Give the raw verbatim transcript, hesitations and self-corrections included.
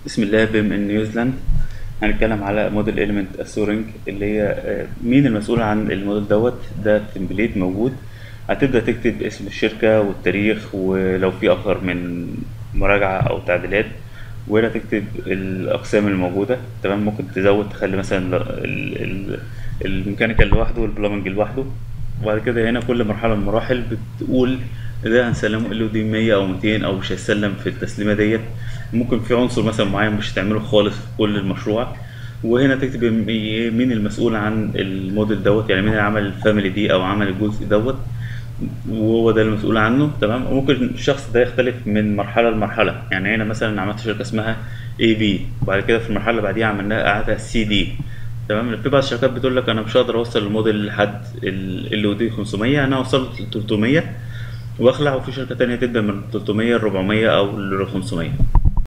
بسم الله. بم ان نيوزيلاند هنتكلم على موديل ايليمنت اسورنج اللي هي آه، مين المسؤول عن الموديل دوت. ده تمبليت موجود. هتبدأ تكتب اسم الشركة والتاريخ ولو في أكتر من مراجعة أو تعديلات، وهنا تكتب الأقسام الموجودة. تمام، ممكن تزود تخلي مثلا ال- ال- الميكانيكال لوحده والبلامنج لوحده. وبعد كده هنا كل مرحلة من المراحل بتقول ده هنسلمه ال دي مية او ميتين او مش هيسلم في التسليمة ديت. ممكن في عنصر مثلا معين مش هتعمله خالص في كل المشروع. وهنا تكتب مي- مين المسؤول عن الموديل دوت، يعني مين اللي عمل الفاميلي دي او عمل الجزء دوت، وهو ده المسؤول عنه. تمام، وممكن الشخص ده يختلف من مرحلة لمرحلة. يعني هنا مثلا عملت شركة اسمها اي بي، وبعد كده في المرحلة اللي بعديها عملناها قعدها سي دي. تمام، في بعض الشركات بتقول لك انا مش هقدر اوصل الموديل لحد ال او دي خمسمية، انا وصلت ل تلتمية واخلع. وفي شركة تانية تبدأ من تلتمية ل اربعمية او ل خمسمية.